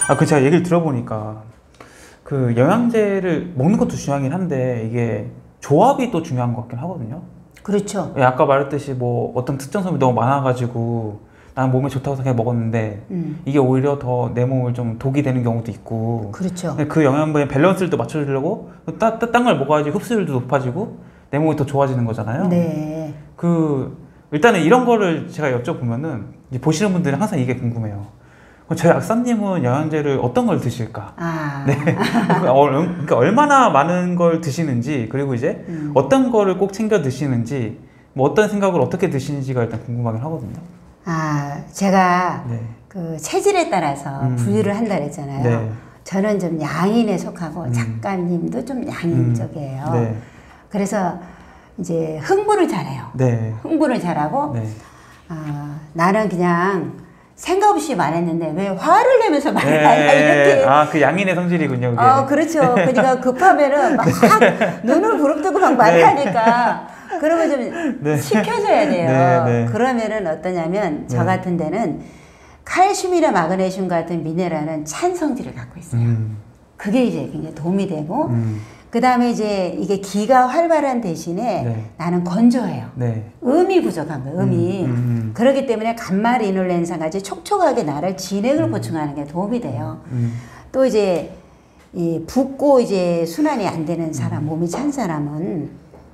그 제가 얘기를 들어보니까 그 영양제를 먹는 것도 중요하긴 한데 이게 조합이 또 중요한 것 같긴 하거든요. 그렇죠. 예, 아까 말했듯이 뭐 어떤 특정 성분이 너무 많아가지고 나는 몸에 좋다고 생각해 먹었는데 이게 오히려 더 내 몸을 좀 독이 되는 경우도 있고. 그렇죠. 그 영양분의 밸런스를 또 맞춰주려고 딴 걸 먹어야지 흡수율도 높아지고 내 몸이 더 좋아지는 거잖아요. 네. 일단은 이런 거를 제가 여쭤보면은 이제 보시는 분들은 항상 이게 궁금해요. 저희 약사님은 영양제를 어떤 걸 드실까? 네. 그러니까 얼마나 많은 걸 드시는지, 그리고 이제 어떤 거를 꼭 챙겨 드시는지, 뭐 어떤 생각을 어떻게 드시는지가 일단 궁금하긴 하거든요. 제가 네. 그 체질에 따라서 분류를 한다 그랬잖아요. 네. 저는 좀 양인에 속하고 작가님도 좀 양인 쪽이에요. 네. 그래서 이제 흥분을 잘해요. 네. 흥분을 잘하고 네. 나는 그냥 생각 없이 말했는데 왜 화를 내면서 말하냐 네. 이렇게. 그 양인의 성질이군요. 그게. 그렇죠. 그러니까 급하면은 막 눈을 부릅뜨고 막 말하니까 그러면 좀 네. 식혀줘야 돼요. 네. 그러면은 어떠냐면 저 같은 데는 칼슘이나 마그네슘 같은 미네랄은 찬 성질을 갖고 있어요. 그게 이제 굉장히 도움이 되고 그 다음에 이제 이게 기가 활발한 대신에 나는 건조해요. 음이 부족한 거예요. 음이. 그렇기 때문에 감마리놀렌산 같이 촉촉하게 나를 진액을 보충하는 게 도움이 돼요. 또 이제 붓고 이제 순환이 안 되는 사람, 몸이 찬 사람은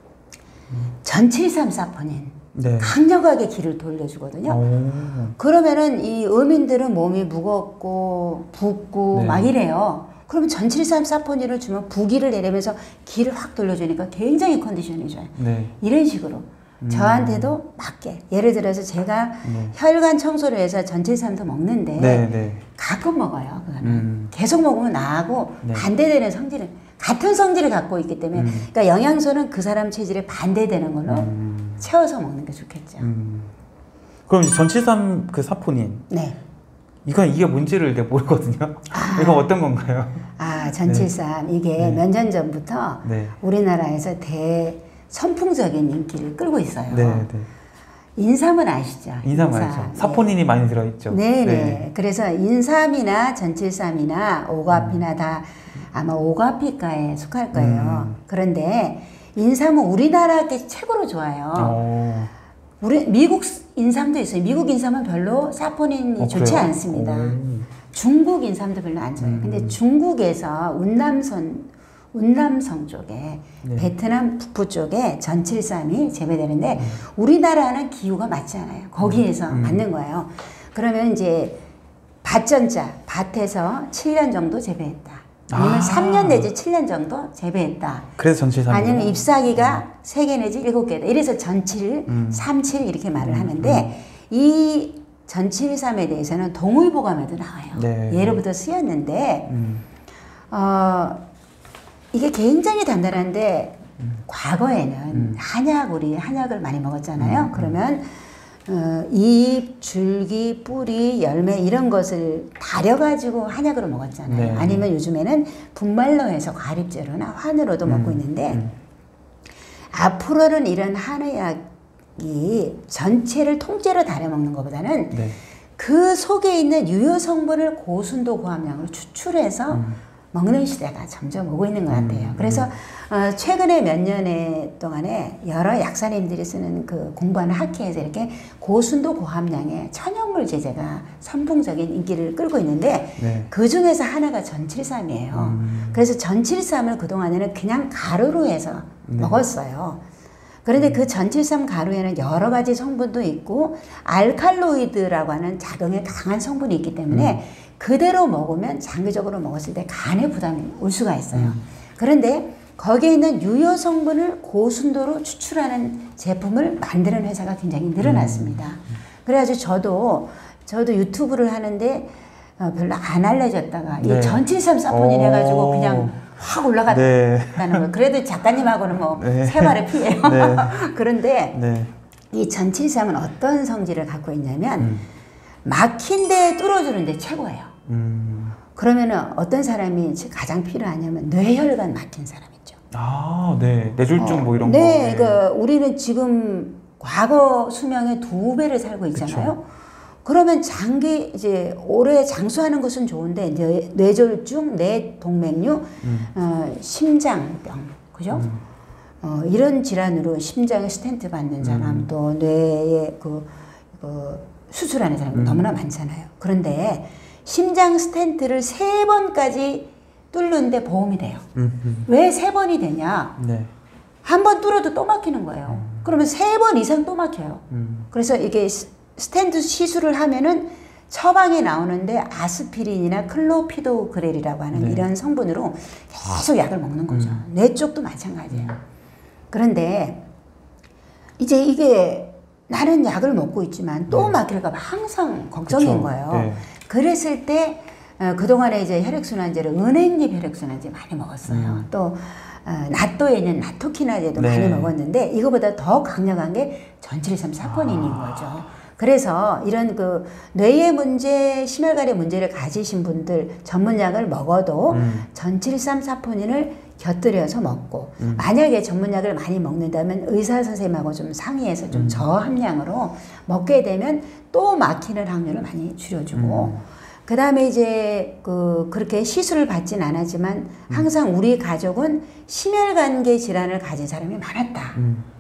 전칠삼 사포닌 강력하게 기를 돌려주거든요. 그러면은 이 어민들은 몸이 무겁고 붓고 막 이래요. 그러면 전칠삼 사포닌을 주면 부기를 내리면서 기를 확 돌려주니까 굉장히 컨디션이 좋아요. 이런 식으로 저한테도 맞게. 예를 들어서 제가 혈관 청소를 해서 전칠삼도 먹는데 가끔 먹어요. 그거는. 계속 먹으면 나하고 반대되는 성질을 같은 성질을 갖고 있기 때문에 그러니까 영양소는 그 사람 체질에 반대되는 걸로 채워서 먹는 게 좋겠죠. 그럼 이제 전칠삼 그 사포닌. 이게 뭔지를 내가 모르거든요. 이건 어떤 건가요? 전칠삼. 이게 몇 년 전부터 우리나라에서 선풍적인 인기를 끌고 있어요. 인삼은 아시죠? 인삼 알죠. 사포닌이 많이 들어있죠. 그래서 인삼이나 전칠삼이나 오가피나 다 아마 오가피과에 속할 거예요. 그런데 인삼은 우리나라께 최고로 좋아요. 미국 인삼도 있어요. 미국 인삼은 별로 사포닌이 좋지 않습니다. 중국 인삼도 별로 안 좋아요. 근데 중국에서 운남성 쪽에 베트남 북부 쪽에 전칠삼이 재배되는데 우리나라는 기후가 맞지 않아요. 거기에서 맞는 거예요. 그러면 이제 밭에서 7년 정도 재배했다. 아니면 3년 내지 7년 정도 재배했다. 그래서 전칠삼. 아니면 ip사귀가 3개 내지 7개다. 이래서 전칠, 37 이렇게 말을 하는데 이 전칠삼에 대해서는 동의보감에도 나와요. 예로부터 쓰였는데 이게 굉장히 단단한데 과거에는 우리 한약을 많이 먹었잖아요. 그러면 잎, 줄기, 뿌리, 열매 이런 것을 다려가지고 한약으로 먹었잖아요. 아니면 요즘에는 분말로 해서 과립제로나 환으로도 먹고 있는데 앞으로는 이런 한의학이 전체를 통째로 다려 먹는 것보다는 그 속에 있는 유효 성분을 고순도 고함량으로 추출해서 먹는 시대가 점점 오고 있는 것 같아요. 그래서 최근에 몇 년 동안에 여러 약사님들이 쓰는 그 공부하는 학회에서 이렇게 고순도 고함량의 천연물 제제가 선풍적인 인기를 끌고 있는데 그 중에서 하나가 전칠삼이에요. 그래서 전칠삼을 그동안에는 그냥 가루로 해서 먹었어요. 그런데 그 전칠삼 가루에는 여러 가지 성분도 있고 알칼로이드라고 하는 작용에 강한 성분이 있기 때문에 그대로 먹으면 장기적으로 먹었을 때 간에 부담이 올 수가 있어요. 그런데 거기에 있는 유효 성분을 고순도로 추출하는 제품을 만드는 회사가 굉장히 늘어났습니다. 그래가지고 저도 유튜브를 하는데 별로 안 알려졌다가 이 전칠삼 사포닌 해가지고 그냥 확 올라갔다는 거. 그래도 작가님하고는 뭐 세발의 피해요. 그런데 이 전칠삼은 어떤 성질을 갖고 있냐면 막힌 데 뚫어주는 데 최고예요. 그러면은 어떤 사람이 가장 필요하냐면 뇌혈관 막힌 사람 있죠. 뇌졸중 뭐 이런 거. 그러니까 우리는 지금 과거 수명의 2배를 살고 있잖아요. 그러면 장기 이제 오래 장수하는 것은 좋은데 뇌졸중, 뇌동맥류, 심장병, 그죠? 이런 질환으로 심장에 스텐트 받는 사람, 또 뇌에 그 수술하는 사람이 너무나 많잖아요. 그런데 심장 스텐트를 3번까지 뚫는데 보험이 돼요. 왜 3번이 되냐? 네. 한 번 뚫어도 또 막히는 거예요. 그러면 3번 이상 또 막혀요. 그래서 이게 스텐트 시술을 하면은 처방이 나오는데 아스피린이나 클로피도그렐이라고 하는 네. 이런 성분으로 계속 약을 먹는 거죠. 뇌 쪽도 마찬가지예요. 그런데 이제 이게 나는 약을 먹고 있지만 또 네. 막힐까 봐 항상 걱정인 그쵸. 거예요. 네. 그랬을 때 그동안에 이제 혈액순환제를 은행잎 혈액순환제 많이 먹었어요. 또 나또에 있는 나토키나제도 네. 많이 먹었는데 이거보다 더 강력한 게 전칠삼 사포닌인 거죠. 그래서 이런 그 뇌의 문제, 심혈관의 문제를 가지신 분들 전문약을 먹어도 전칠삼 사포닌을 곁들여서 먹고 만약에 전문약을 많이 먹는다면 의사 선생님하고 좀 상의해서 좀 저함량으로 먹게 되면 또 막히는 확률을 많이 줄여주고 그 다음에 이제 그렇게 시술을 받진 않았지만 항상 우리 가족은 심혈관계 질환을 가진 사람이 많았다.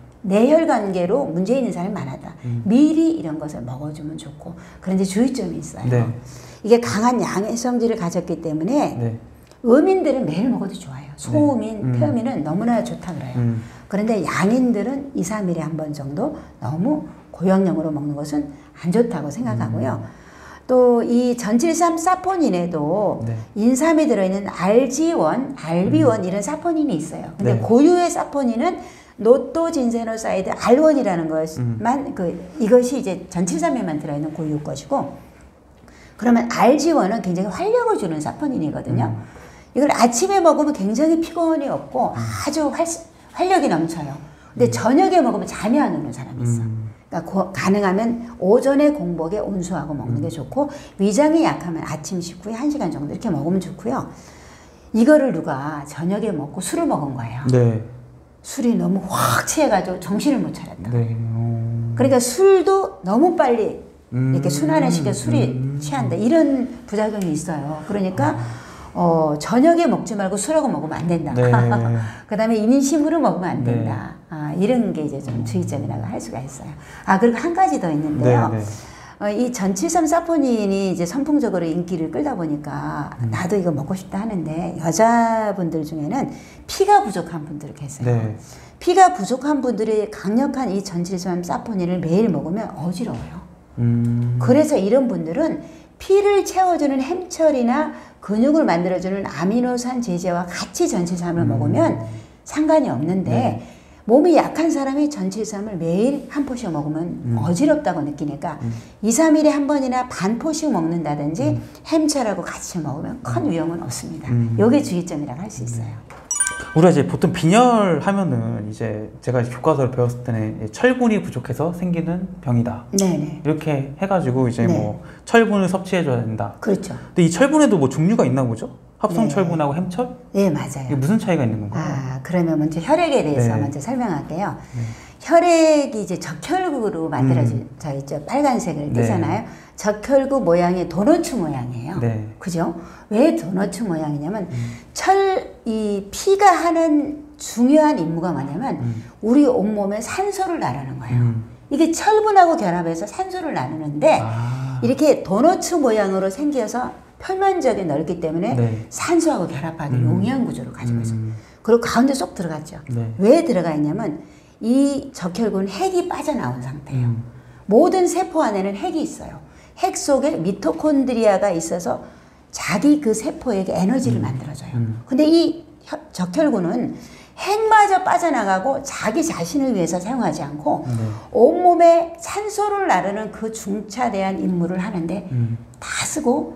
뇌혈관계로 문제 있는 사람이 많았다. 미리 이런 것을 먹어주면 좋고 그런데 주의점이 있어요. 네. 이게 강한 양의 성질을 가졌기 때문에 네. 음인들은 매일 먹어도 좋아요. 소음인, 네. 폐음인은 너무나 좋다 그래요. 그런데 양인들은 2, 3일에 한 번 정도 너무 고용량으로 먹는 것은 안 좋다고 생각하고요. 또 이 전칠삼 사포닌에도 네. 인삼에 들어있는 알지원, 알비원 이런 사포닌이 있어요. 근데 네. 고유의 사포닌은 노토진세노사이드 R1이라는 것만 이것이 이제 전칠삼에만 들어있는 고유 것이고 그러면 RG1은 굉장히 활력을 주는 사포닌이거든요. 이걸 아침에 먹으면 굉장히 피곤이 없고 아주 활력이 넘쳐요. 근데 저녁에 먹으면 잠이 안 오는 사람이 있어. 그러니까 가능하면 오전에 공복에 온수하고 먹는 게 좋고 위장이 약하면 아침 식후에 1시간 정도 이렇게 먹으면 좋고요. 이거를 누가 저녁에 먹고 술을 먹은 거예요. 네. 술이 너무 확 취해가지고 정신을 못 차렸다. 네. 그러니까 술도 너무 빨리 이렇게 순환을 시켜 술이 취한다. 이런 부작용이 있어요. 그러니까 저녁에 먹지 말고 술하고 먹으면 안 된다. 네. 그 다음에 임신후로 먹으면 안 된다. 네. 이런 게 이제 좀 주의점이라고 할 수가 있어요. 그리고 한 가지 더 있는데요. 네, 네. 이 전칠삼 사포닌이 이제 선풍적으로 인기를 끌다 보니까 나도 이거 먹고 싶다 하는데 여자분들 중에는 피가 부족한 분들이 계세요. 네. 피가 부족한 분들이 강력한 이 전칠삼 사포닌을 매일 먹으면 어지러워요. 그래서 이런 분들은 피를 채워주는 햄철이나 근육을 만들어주는 아미노산 제제와 같이 전칠삼을 먹으면 상관이 없는데 네. 몸이 약한 사람이 전칠삼을 매일 한 포씩 먹으면 어지럽다고 느끼니까 2, 3일에 한 번이나 반 포씩 먹는다든지 햄철하고 같이 먹으면 큰 위험은 없습니다. 요게 주의점이라고 할 수 있어요. 우리가 이제 보통 빈혈 하면은 이제 제가 교과서를 배웠을 때는 철분이 부족해서 생기는 병이다. 네네. 이렇게 해가지고 이제 네. 뭐 철분을 섭취해줘야 된다. 그렇죠. 근데 이 철분에도 뭐 종류가 있나 보죠? 합성 네. 철분하고 햄철? 네, 맞아요. 이게 무슨 차이가 있는 건가요? 그러면 먼저 혈액에 대해서 네. 먼저 설명할게요. 네. 혈액이 이제 적혈구로 만들어져 있죠. 빨간색을 띠잖아요. 네. 적혈구 모양의 도너츠 모양이에요. 네. 그죠? 왜 도너츠 모양이냐면 이 피가 하는 중요한 임무가 뭐냐면 우리 온몸에 산소를 나르는 거예요. 이게 철분하고 결합해서 산소를 나누는데 이렇게 도너츠 모양으로 생겨서 표면적이 넓기 때문에 네. 산소하고 결합하는 용이한 구조를 가지고 있어요. 그리고 가운데 쏙 들어갔죠. 네. 왜 들어가 있냐면 이 적혈구는 핵이 빠져나온 상태예요. 모든 세포 안에는 핵이 있어요. 핵 속에 미토콘드리아가 있어서 자기 그 세포에게 에너지를 만들어줘요. 근데 이 적혈구는 핵마저 빠져나가고 자기 자신을 위해서 사용하지 않고 온몸에 산소를 나르는 그 중차대한 임무를 하는데 다 쓰고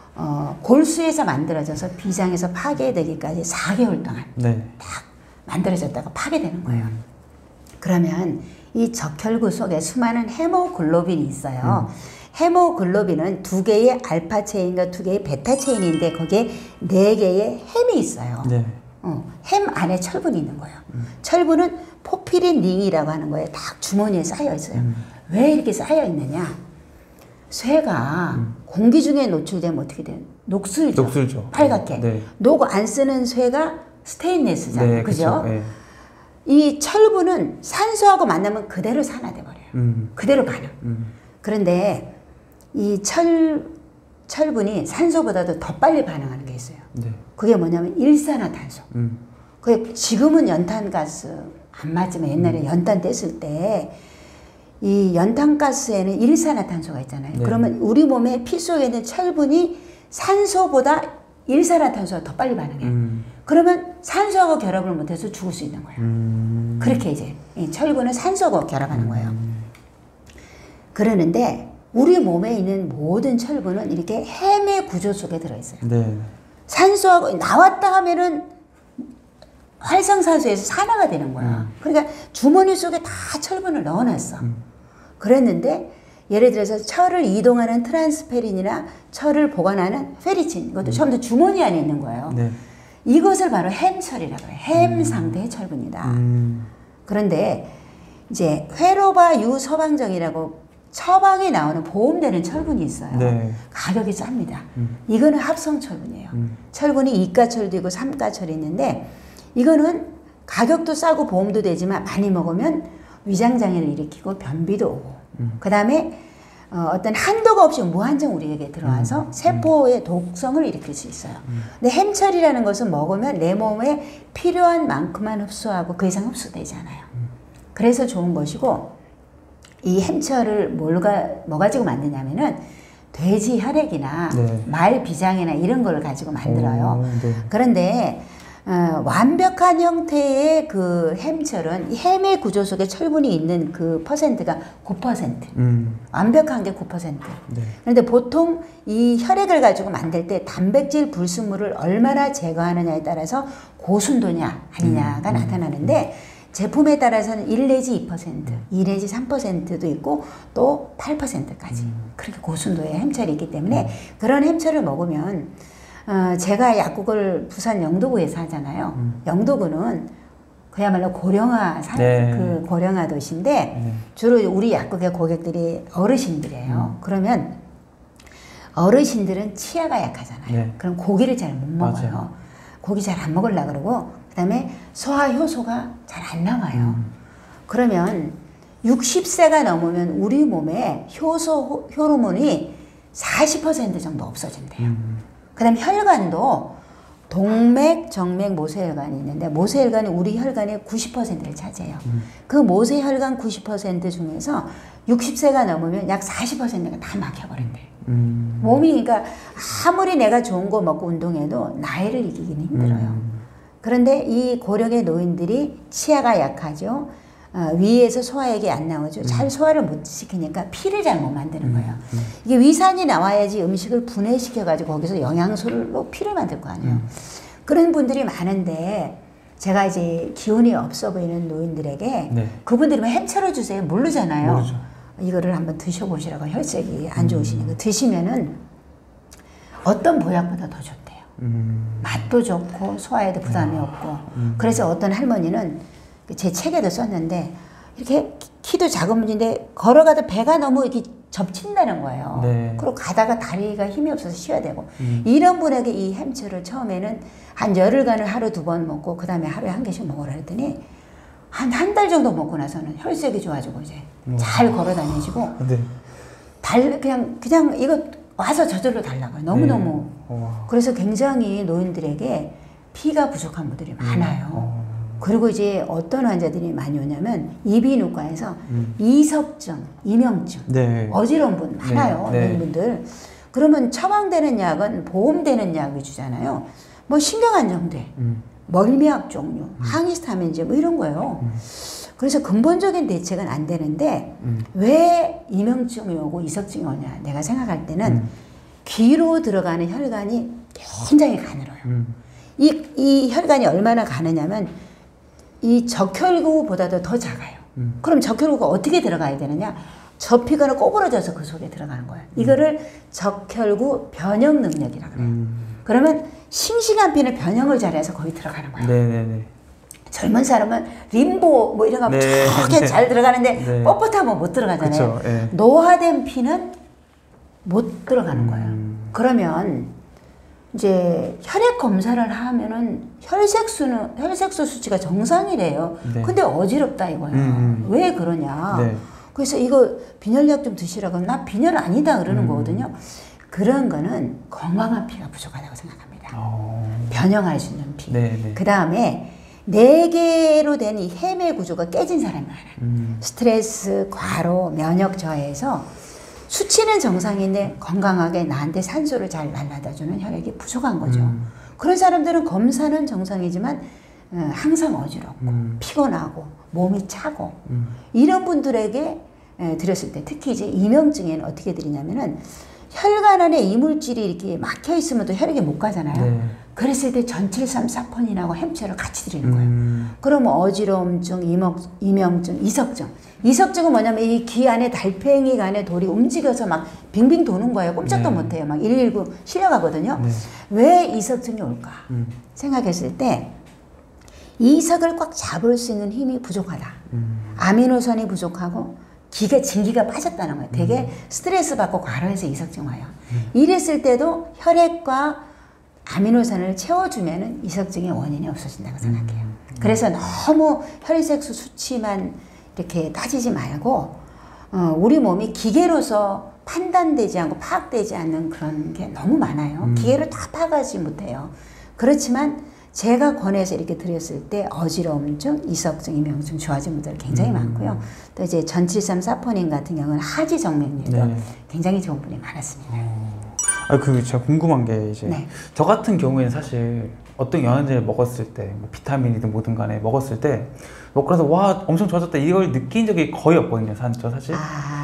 골수에서 만들어져서 비장에서 파괴되기까지 4개월 동안 네. 딱 만들어졌다가 파괴되는 거예요. 그러면 이 적혈구 속에 수많은 헤모글로빈이 있어요. 헤모글로빈은 2개의 알파 체인과 2개의 베타 체인인데 거기에 4개의 햄이 있어요. 네. 햄 안에 철분이 있는 거예요. 철분은 포피린 링이라고 하는 거에 딱 주머니에 쌓여 있어요. 왜 이렇게 쌓여 있느냐? 쇠가 공기 중에 노출되면 어떻게 돼요? 녹슬죠. 녹슬죠. 빨갛게. 네. 녹 안 쓰는 쇠가 스테인레스잖아요. 네, 그죠? 네. 이 철분은 산소하고 만나면 그대로 산화돼 버려요. 그대로 반응. 그런데 이 철분이 산소보다도 더 빨리 반응하는 게 있어요. 네. 그게 뭐냐면 일산화탄소. 그게 지금은 연탄가스 안 맞지만 옛날에 연탄 뗐을 때 이 연탄가스에는 일산화탄소가 있잖아요. 네. 그러면 우리 몸의 피 속에 있는 철분이 산소보다 일산화탄소가 더 빨리 반응해요. 그러면 산소하고 결합을 못해서 죽을 수 있는 거예요. 그렇게 이제 이 철분은 산소하고 결합하는 거예요. 그러는데 우리 몸에 있는 모든 철분은 이렇게 햄의 구조 속에 들어있어요. 네. 산소하고 나왔다 하면은 활성산소에서 산화가 되는 거야. 그러니까 주머니 속에 다 철분을 넣어놨어. 그랬는데 예를 들어서 철을 이동하는 트란스페린이나 철을 보관하는 페리친, 이것도 처음부터 주머니 안에 있는 거예요. 네. 이것을 바로 햄철이라고 해요. 햄 상태의 철분이다. 그런데 이제 회로바 유서방정이라고 처방에 나오는 보험되는 철분이 있어요. 네. 가격이 쌉니다. 이거는 합성 철분이에요. 철분이 이가철도 있고 삼가철이 있는데 이거는 가격도 싸고 보험도 되지만 많이 먹으면 위장장애를 일으키고 변비도 오고 그 다음에 어떤 한도가 없이 무한정 우리에게 들어와서 세포의 독성을 일으킬 수 있어요. 근데 햄철이라는 것은 먹으면 내 몸에 필요한 만큼만 흡수하고 그 이상 흡수되지 않아요. 그래서 좋은 것이고 이 햄철을 뭐 가지고 만드냐면은 돼지 혈액이나 네. 말 비장이나 이런 걸 가지고 만들어요. 네. 그런데 완벽한 형태의 그 햄철은 이 햄의 구조 속에 철분이 있는 그 퍼센트가 9%. 완벽한 게 9%. 네. 그런데 보통 이 혈액을 가지고 만들 때 단백질 불순물을 얼마나 제거하느냐에 따라서 고순도냐 아니냐가 나타나는데 제품에 따라서는 1 내지 2%, 2 내지 3%도 있고 또 8%까지 그렇게 고순도의 햄철이 있기 때문에 그런 햄철을 먹으면 제가 약국을 부산 영도구에서 하잖아요. 영도구는 그야말로 고령화 네. 그 고령화 도시인데 주로 우리 약국의 고객들이 어르신들이에요. 그러면 어르신들은 치아가 약하잖아요. 네. 그럼 고기를 잘 못 먹어요. 맞아요. 고기 잘 안 먹으려고 그러고 그다음에 소화 효소가 잘 안 나와요. 그러면 60세가 넘으면 우리 몸에 효소 호르몬이 40% 정도 없어진대요. 그다음 혈관도 동맥, 정맥, 모세혈관이 있는데 모세혈관이 우리 혈관의 90%를 차지해요. 그 모세혈관 90% 중에서 60세가 넘으면 약 40%가 다 막혀버린대. 몸이 그러니까 아무리 내가 좋은 거 먹고 운동해도 나이를 이기기는 힘들어요. 그런데 이 고령의 노인들이 치아가 약하죠. 위에서 소화액이 안 나오죠. 잘 소화를 못 시키니까 피를 잘 못 만드는 거예요. 이게 위산이 나와야지 음식을 분해시켜가지고 거기서 영양소로 피를 만들 거 아니에요. 그런 분들이 많은데 제가 이제 기운이 없어 보이는 노인들에게 네. 그분들이 뭐 햄철을 주세요 모르잖아요. 모르죠. 이거를 한번 드셔보시라고 혈색이 안 좋으시니까 드시면은 어떤 보약보다 더 좋대요. 맛도 좋고 소화에도 부담이 없고 그래서 어떤 할머니는 제 책에도 썼는데 이렇게 키도 작은 분인데 걸어가다 배가 너무 이렇게 접친다는 거예요. 네. 그리고 가다가 다리가 힘이 없어서 쉬어야 되고 이런 분에게 이 햄철을 처음에는 한 열흘간을 하루 2번 먹고 그 다음에 하루에 1개씩 먹으라 했더니 한 달 정도 먹고 나서는 혈색이 좋아지고 이제 잘 걸어 다니시고 네. 그냥 이거 와서 저절로 달라고요. 너무너무. 네. 그래서 굉장히 노인들에게 피가 부족한 분들이 많아요. 그리고 이제 어떤 환자들이 많이 오냐면 이비인후과에서 이석증, 이명증, 네. 어지러운 분 많아요. 네. 이런 분들. 그러면 처방되는 약은 보험되는 약을 주잖아요. 뭐 신경안정제, 멀미약 종류, 항히스타민제 뭐 이런 거예요. 그래서 근본적인 대책은 안 되는데 왜 이명증이 오고 이석증이 오냐 내가 생각할 때는 귀로 들어가는 혈관이 굉장히 가늘어요. 이 혈관이 얼마나 가느냐면 이 적혈구보다도 더 작아요. 그럼 적혈구가 어떻게 들어가야 되느냐? 접히거나 꼬부러져서 그 속에 들어가는 거예요. 이거를 적혈구 변형 능력이라고 그래요. 그러면 싱싱한 피는 변형을 잘해서 거기 들어가는 거예요. 네네네. 젊은 사람은 림보 뭐 이런 거 네. 저렇게 잘 들어가는데 네. 뻣뻣하면 못 들어가잖아요. 그쵸, 예. 노화된 피는 못 들어가는 거예요. 그러면 이제 혈액 검사를 하면은 혈색소 수치가 정상이래요. 네. 근데 어지럽다 이거야. 왜 그러냐. 네. 그래서 이거 빈혈약 좀 드시라고 하면 나 빈혈 아니다 그러는 거거든요. 그런 거는 건강한 피가 부족하다고 생각합니다. 변형할 수 있는 피. 그 다음에 4개로 된 이 해매 구조가 깨진 사람이 많아요. 스트레스, 과로, 면역 저하에서 수치는 정상인데 건강하게 나한테 산소를 잘 날라다주는 혈액이 부족한 거죠. 그런 사람들은 검사는 정상이지만 항상 어지럽고 피곤하고 몸이 차고 이런 분들에게 드렸을 때 특히 이제 이명증에는 어떻게 드리냐면은 혈관 안에 이물질이 이렇게 막혀 있으면 또 혈액이 못 가잖아요. 네. 그랬을 때 전칠삼 사포닌하고 햄체를 같이 드리는 거예요. 그러면 어지러움증, 이명증, 이석증. 이석증은 뭐냐면 이 귀 안에 달팽이 안에 돌이 움직여서 막 빙빙 도는 거예요. 꼼짝도 네. 못해요. 막 119 실려가거든요. 네. 왜 이석증이 올까? 생각했을 때 이석을 꽉 잡을 수 있는 힘이 부족하다. 아미노산이 부족하고 진기가 빠졌다는 거예요. 되게 스트레스 받고 과로해서 이석증 와요. 이랬을 때도 혈액과 아미노산을 채워주면은 이석증의 원인이 없어진다고 생각해요. 그래서 너무 혈색소 수치만 이렇게 따지지 말고 우리 몸이 기계로서 판단되지 않고 파악되지 않는 그런 게 너무 많아요. 기계로 다 파악하지 못해요. 그렇지만 제가 권해서 이렇게 드렸을 때 어지러움증, 이석증, 이명증 좋아진 분들 굉장히 많고요. 또 이제 전칠삼 사포닌 같은 경우는 하지 정맥류도 네. 굉장히 좋은 분이 많았습니다. 제가 궁금한 게 이제 네. 저 같은 경우에는 사실 어떤 영양제를 먹었을 때 뭐 비타민이든 뭐든 간에 먹었을 때 먹고 나서 와 엄청 좋아졌다 이걸 느낀 적이 거의 없거든요. 저 사실.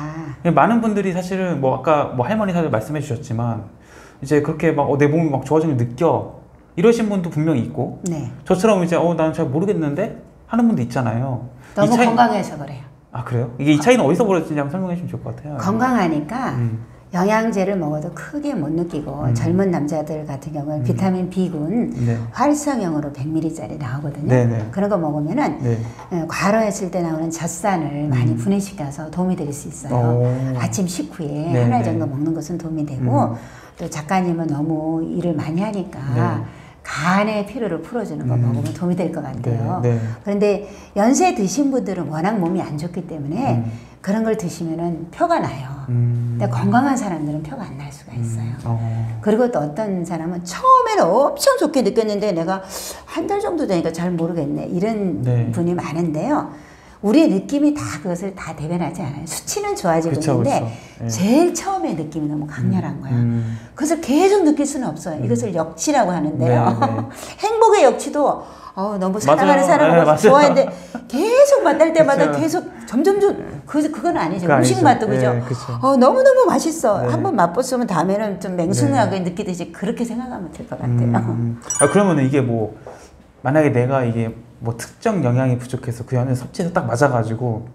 많은 분들이 사실은 뭐 아까 뭐 할머니 사실 말씀해 주셨지만 이제 그렇게 막 내 몸이 막 좋아지는 걸 느껴 이러신 분도 분명히 있고 네. 저처럼 이제 나는 잘 모르겠는데 하는 분도 있잖아요. 너무 건강해서 그래요. 아 그래요? 이게 이 차이는 어디서 벌어지는지 한번 설명해 주시면 좋을 것 같아요. 건강하니까 영양제를 먹어도 크게 못 느끼고 젊은 남자들 같은 경우는 비타민 B군 네. 활성형으로 100ml짜리 나오거든요. 네네. 그런 거 먹으면은 네. 과로했을 때 나오는 젖산을 많이 분해시켜서 도움이 될 수 있어요. 아침 식후에 네네. 한 알 정도 먹는 것은 도움이 되고 또 작가님은 너무 일을 많이 하니까 네. 간의 피로를 풀어주는 거 먹으면 도움이 될 것 같아요. 네, 네. 그런데 연세 드신 분들은 워낙 몸이 안 좋기 때문에 그런 걸 드시면은 표가 나요. 근데 건강한 사람들은 표가 안 날 수가 있어요. 그리고 또 어떤 사람은 처음에는 엄청 좋게 느꼈는데 내가 한 달 정도 되니까 잘 모르겠네. 이런 네. 분이 많은데요. 우리의 느낌이 다 그것을 다 대변하지 않아요. 수치는 좋아지고 있는데 네. 제일 처음에 느낌이 너무 강렬한 거야. 그것을 계속 느낄 수는 없어요. 이것을 역치라고 하는데요. 네, 네. 행복의 역치도 너무 사랑하는 사람을 좋아하는데 계속 만날 때마다 그쵸. 계속 점점 그건 아니죠. 음식 맛도 그죠? 네, 너무너무 맛있어. 네. 한번 맛봤으면 다음에는 좀 맹숭하게 네. 느끼듯이 그렇게 생각하면 될 것 같아요. 그러면 이게 뭐 만약에 내가 이게 뭐 특정 영양이 부족해서 그 영양을 섭취해서 딱 맞아가지고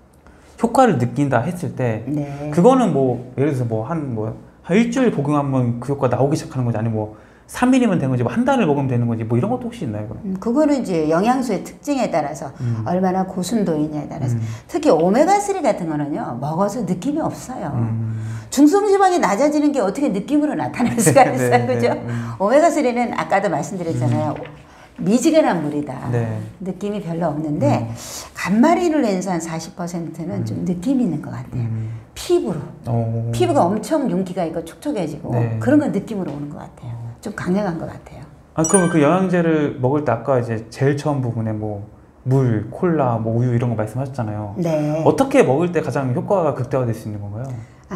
효과를 느낀다 했을 때 네. 그거는 뭐 예를 들어서 한 일주일 복용하면 그 효과 나오기 시작하는 건지 아니면 뭐 3일이면 되는 건지 뭐 한 달을 먹으면 되는 건지 뭐 이런 것도 혹시 있나요? 그거는 이제 영양소의 특징에 따라서 얼마나 고순도이냐에 따라서 특히 오메가3 같은 거는요 먹어서 느낌이 없어요. 중성지방이 낮아지는 게 어떻게 느낌으로 나타날 수가 있어요. 네, 그죠? 오메가3는 아까도 말씀드렸잖아요. 미지근한 물이다. 네. 느낌이 별로 없는데 간마리눌렌산 한 40%는 좀 느낌이 있는 것 같아요. 피부로. 피부가 엄청 윤기가 있고 촉촉해지고 네. 그런 건 느낌으로 오는 것 같아요. 좀 강력한 것 같아요. 그러면 그 영양제를 먹을 때 아까 이제 제일 처음 부분에 뭐 물, 콜라, 뭐 우유 이런 거 말씀하셨잖아요. 네. 어떻게 먹을 때 가장 효과가 극대화될 수 있는 건가요?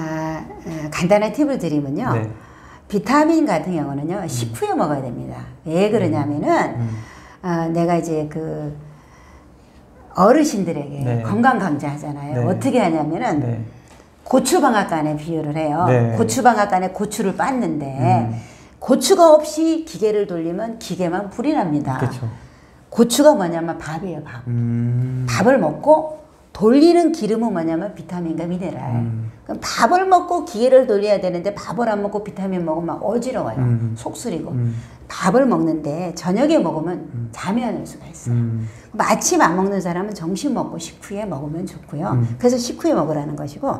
간단한 팁을 드리면요. 네. 비타민 같은 경우는요, 식후에 먹어야 됩니다. 왜 그러냐면은, 내가 이제 그 어르신들에게 네. 건강 강조하잖아요. 네. 어떻게 하냐면은, 네. 고추방앗간에 비유를 해요. 네. 고추방앗간에 고추를 빻는데, 고추가 없이 기계를 돌리면 기계만 불이 납니다. 그쵸. 고추가 뭐냐면 밥이에요, 밥. 밥을 먹고, 돌리는 기름은 뭐냐면 비타민과 미네랄. 그럼 밥을 먹고 기계를 돌려야 되는데 밥을 안 먹고 비타민 먹으면 막 어지러워요. 속 쓰리고. 밥을 먹는데 저녁에 먹으면 잠이 안 올 수가 있어요. 아침 안 먹는 사람은 점심 먹고 식후에 먹으면 좋고요. 그래서 식후에 먹으라는 것이고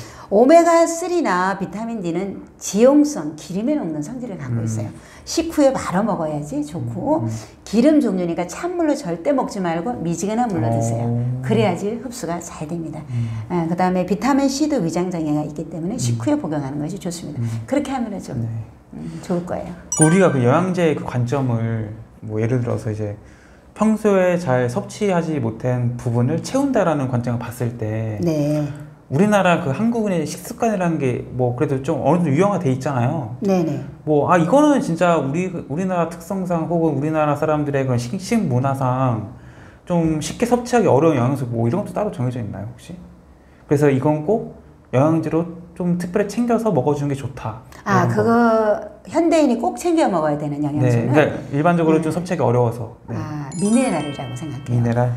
오메가3나 비타민 D는 지용성, 기름에 녹는 성질을 갖고 있어요. 식후에 바로 먹어야지 좋고 기름 종류니까 찬물로 절대 먹지 말고 미지근한 물로 드세요. 그래야지 흡수가 잘 됩니다. 그 다음에 비타민 C도 위장장애가 있기 때문에 식후에 복용하는 것이 좋습니다. 그렇게 하면 좀 좋을 거예요. 우리가 그 영양제의 그 관점을 뭐 예를 들어서 이제 평소에 잘 섭취하지 못한 부분을 채운다라는 관점을 봤을 때 네. 우리나라 그 한국인의 식습관이라는 게 뭐 그래도 좀 어느 정도 유형화돼 있잖아요. 네네. 뭐 이거는 진짜 우리나라 특성상 혹은 우리나라 사람들의 그런 식식 문화상 좀 쉽게 섭취하기 어려운 영양소 뭐 이런 것도 따로 정해져 있나요 혹시? 그래서 이건 꼭 영양제로 좀 특별히 챙겨서 먹어주는 게 좋다. 그거 현대인이 꼭 챙겨 먹어야 되는 영양소는? 네, 그러니까 일반적으로 좀 섭취하기 어려워서. 네. 미네랄이라고 생각해요. 미네랄?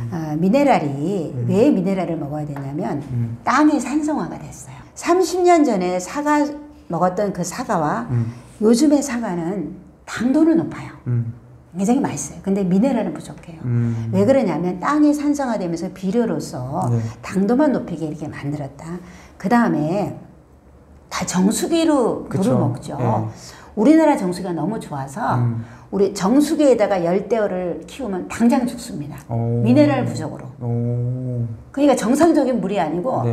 미네랄이 왜 미네랄을 먹어야 되냐면 땅이 산성화가 됐어요. 30년 전에 사과 먹었던 그 사과와 요즘의 사과는 당도는 높아요. 굉장히 맛있어요. 근데 미네랄은 부족해요. 왜 그러냐면 땅이 산성화되면서 비료로서 당도만 높이게 이렇게 만들었다. 그 다음에 다 정수기로 물을 먹죠. 네. 우리나라 정수기가 너무 좋아서 우리 정수기에다가 열대어를 키우면 당장 죽습니다. 미네랄 부족으로. 그러니까 정상적인 물이 아니고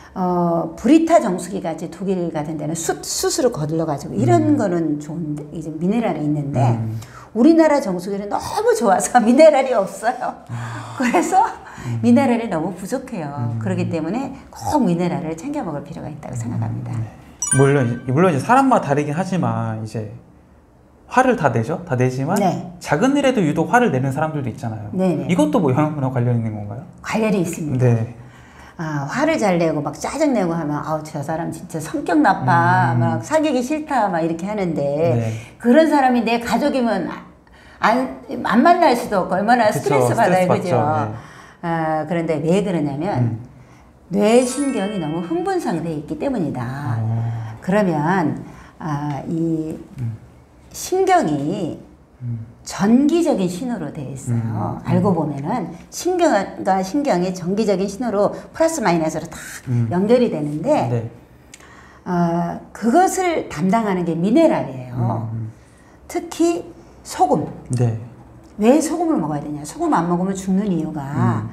브리타 정수기 같이 독일 같은 데는 숯으로 거들러가지고 이런 거는 좋은데 이제 미네랄이 있는데 우리나라 정수기는 너무 좋아서 미네랄이 없어요. 그래서 미네랄이 너무 부족해요. 그렇기 때문에 꼭 미네랄을 챙겨 먹을 필요가 있다고 생각합니다. 물론 이제 사람마다 다르긴 하지만 이제 화를 다 내죠? 다 내지만 작은 일에도 유독 화를 내는 사람들도 있잖아요. 네네. 이것도 뭐 영양분하고 관련이 있는 건가요? 관련이 있습니다. 네. 화를 잘 내고 막 짜증내고 하면 저 사람 진짜 성격 나빠 막 사귀기 싫다 막 이렇게 하는데 그런 사람이 내 가족이면 안 만날 수도 없고 얼마나 스트레스 받아요. 그죠? 그런데 왜 그러냐면 뇌신경이 너무 흥분 상태에 있기 때문이다. 그러면 이 신경이 전기적인 신호로 되어 있어요. 알고 보면은 신경과 신경이 전기적인 신호로 플러스 마이너스로 다 연결이 되는데 그것을 담당하는 게 미네랄이에요. 특히 소금. 왜 소금을 먹어야 되냐? 소금 안 먹으면 죽는 이유가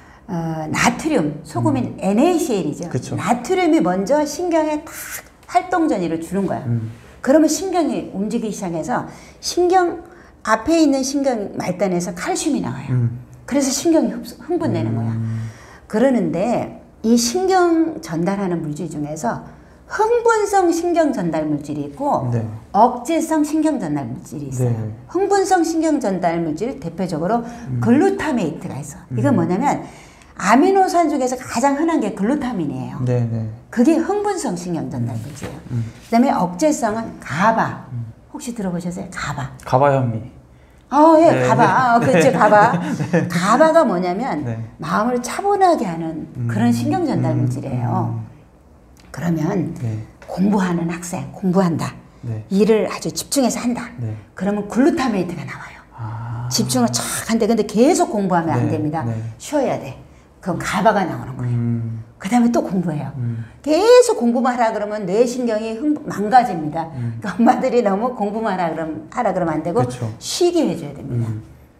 나트륨, 소금인 NaCl이죠. 그쵸. 나트륨이 먼저 신경에 딱 활동전이를 주는 거야. 그러면 신경이 움직이기 시작해서 신경 앞에 있는 신경 말단에서 칼슘이 나와요. 그래서 신경이 흥분되는 거야. 그러는데 이 신경 전달하는 물질 중에서 흥분성 신경 전달 물질이 있고 억제성 신경 전달 물질이 있어요. 흥분성 신경 전달 물질 대표적으로 글루타메이트가 있어. 이건 뭐냐면 아미노산 중에서 가장 흔한 게 글루타민이에요. 그게 흥분성 신경 전달 물질이에요. 그 다음에 억제성은 가바. 혹시 들어보셨어요? 가바. 가바 현미. 예, 가바. 그렇지, 가바. 가바가 뭐냐면 마음을 차분하게 하는 그런 신경 전달 물질이에요. 그러면 공부하는 학생, 공부한다. 일을 아주 집중해서 한다. 그러면 글루타메이트가 나와요. 집중을 쫙 한대. 근데 계속 공부하면 안 됩니다. 쉬어야 돼. 그럼 가바가 나오는 거예요. 그 다음에 또 공부해요. 계속 공부만 하라 그러면 뇌신경이 망가집니다. 그러니까 엄마들이 너무 공부만 하라 그러면 안 되고 쉬게 해줘야 됩니다.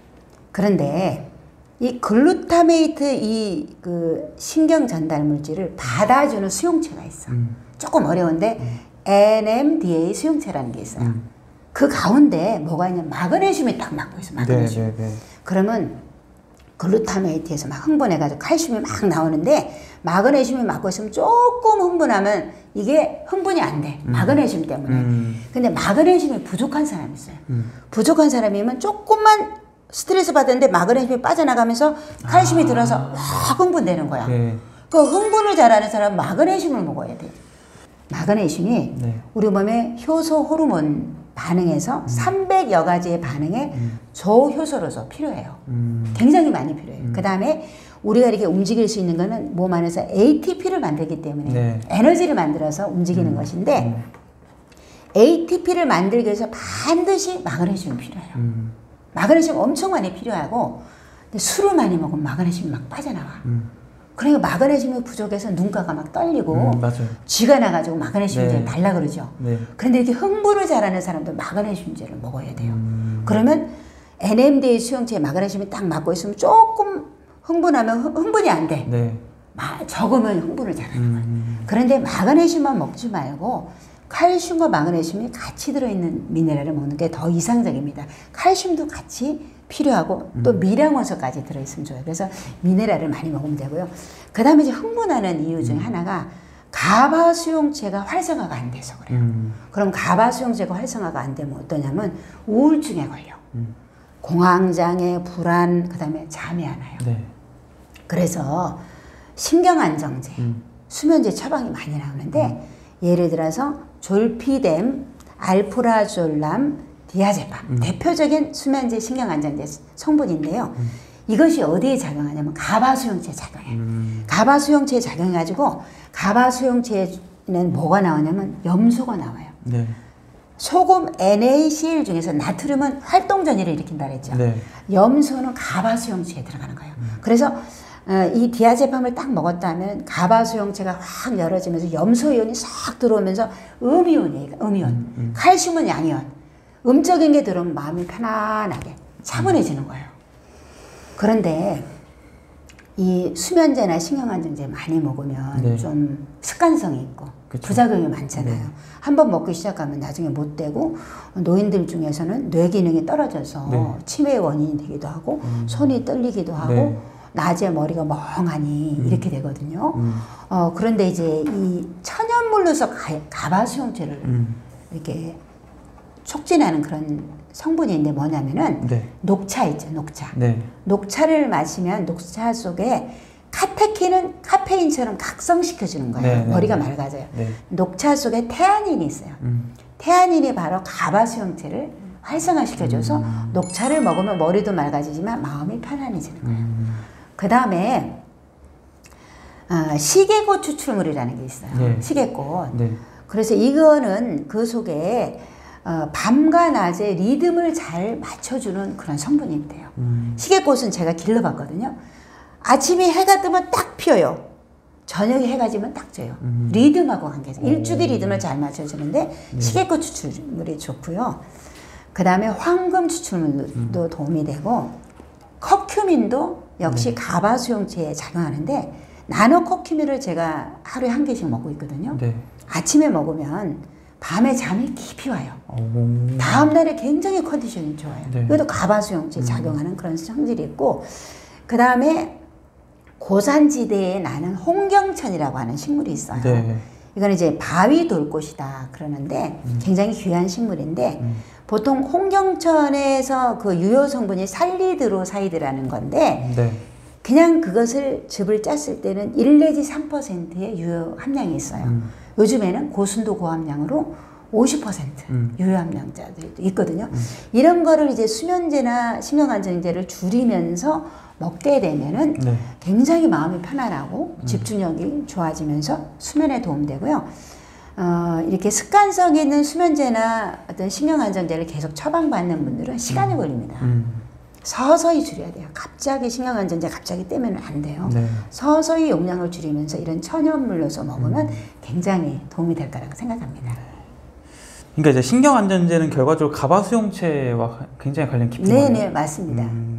그런데 이 글루타메이트 그 신경 전달 물질을 받아주는 수용체가 있어. 조금 어려운데 NMDA 수용체라는 게 있어요. 그 가운데 뭐가 있냐면 마그네슘이 딱 막고 있어. 마그네슘. 그러면 글루타메이트에서 막 흥분해가지고 칼슘이 막 나오는데 마그네슘이 막고 있으면 조금 흥분하면 이게 흥분이 안 돼. 마그네슘 때문에. 근데 마그네슘이 부족한 사람이 있어요. 부족한 사람이면 조금만 스트레스 받았는데 마그네슘이 빠져나가면서 칼슘이 들어서 확 흥분되는 거야. 그 흥분을 잘하는 사람은 마그네슘을 먹어야 돼. 마그네슘이 우리 몸의 효소 호르몬 반응에서 300여 가지의 반응에 조효소로서 필요해요. 굉장히 많이 필요해요. 그 다음에 우리가 이렇게 움직일 수 있는 거는 몸 안에서 ATP를 만들기 때문에 에너지를 만들어서 움직이는 것인데 ATP를 만들기 위해서 반드시 마그네슘이 필요해요. 마그네슘 엄청 많이 필요하고 근데 술을 많이 먹으면 마그네슘이 막 빠져나와. 그러니까 마그네슘이 부족해서 눈가가 막 떨리고 쥐가 나가지고 마그네슘제를 달라 그러죠. 그런데 이렇게 흥분을 잘하는 사람들 마그네슘제를 먹어야 돼요. 그러면 NMDA 수용체에 마그네슘이 딱 맞고 있으면 조금 흥분하면 흥분이 안 돼. 적으면 흥분을 잘하는 거예요. 그런데 마그네슘만 먹지 말고 칼슘과 마그네슘이 같이 들어있는 미네랄을 먹는 게 더 이상적입니다. 칼슘도 같이 필요하고 또 미량원소까지 들어있으면 좋아요. 그래서 미네랄을 많이 먹으면 되고요. 그 다음에 이제 흥분하는 이유 중에 하나가 가바 수용체가 활성화가 안 돼서 그래요. 그럼 가바 수용체가 활성화가 안 되면 어떠냐면 우울증에 걸려. 공황장애, 불안, 그 다음에 잠이 안 와요. 그래서 신경안정제, 수면제 처방이 많이 나오는데 예를 들어서 졸피뎀, 알프라졸람, 디아제팜 대표적인 수면제 신경안정제 성분인데요. 이것이 어디에 작용하냐면 가바수용체에 작용해요. 가바수용체에 작용해가지고 가바수용체에는 뭐가 나오냐면 염소가 나와요. 소금 NaCl 중에서 나트륨은 활동전이를 일으킨다 그랬죠. 염소는 가바수용체에 들어가는 거예요. 그래서 이 디아제팜을 딱 먹었다면 가바수용체가 확 열어지면서 염소이온이 싹 들어오면서 음이온이에요. 음이온. 칼슘은 양이온. 음적인 게 들어오면 마음이 편안하게 차분해지는 거예요. 그런데 이 수면제나 신경안정제 많이 먹으면 좀 습관성이 있고 부작용이 많잖아요. 한번 먹기 시작하면 나중에 못 되고 노인들 중에서는 뇌 기능이 떨어져서 치매의 원인이 되기도 하고 손이 떨리기도 하고 낮에 머리가 멍하니 이렇게 되거든요. 그런데 이제 이 천연물로서 가바수용체를 이렇게 촉진하는 그런 성분인데 뭐냐면은 녹차 있죠, 녹차. 녹차를 마시면 녹차 속에 카테킨은 카페인처럼 각성시켜주는 거예요. 머리가 맑아져요. 녹차 속에 태아닌이 있어요. 태아닌이 바로 가바수용체를 활성화시켜줘서 녹차를 먹으면 머리도 맑아지지만 마음이 편안해지는 거예요. 그 다음에 시계꽃 추출물이라는 게 있어요. 시계꽃. 그래서 이거는 그 속에 밤과 낮에 리듬을 잘 맞춰주는 그런 성분이 있대요. 시계꽃은 제가 길러봤거든요. 아침에 해가 뜨면 딱 피어요. 저녁에 해가 지면 딱 져요. 리듬하고 관계죠. 일주기 리듬을 잘 맞춰주는데 시계꽃 추출물이 좋고요. 그 다음에 황금 추출물도 도움이 되고 커큐민도 역시 가바수용체에 작용하는데 나노커큐민을 제가 하루에 1개씩 먹고 있거든요. 아침에 먹으면 밤에 잠이 깊이 와요. 다음날에 굉장히 컨디션이 좋아요. 이것도 가바수용체에 작용하는 그런 성질이 있고 그 다음에 고산지대에 나는 홍경천이라고 하는 식물이 있어요. 이건 이제 바위 돌꽃이다 그러는데 굉장히 귀한 식물인데 보통 홍경천에서 그 유효 성분이 살리드로사이드라는 건데 그냥 그것을 즙을 짰을 때는 1 내지 3%의 유효 함량이 있어요. 요즘에는 고순도 고함량으로 50% 유효 함량자들도 있거든요. 이런 거를 이제 수면제나 신경안정제를 줄이면서 먹게 되면은 굉장히 마음이 편안하고 집중력이 좋아지면서 수면에 도움되고요. 이렇게 습관성 있는 수면제나 어떤 신경안정제를 계속 처방받는 분들은 시간이 걸립니다. 서서히 줄여야 돼요. 갑자기 신경안정제 갑자기 떼면 안 돼요. 서서히 용량을 줄이면서 이런 천연물로서 먹으면 굉장히 도움이 될 거라고 생각합니다. 그러니까 이제 신경안정제는 결과적으로 가바수용체와 굉장히 관련 깊은 거예요. 네네, 맞습니다.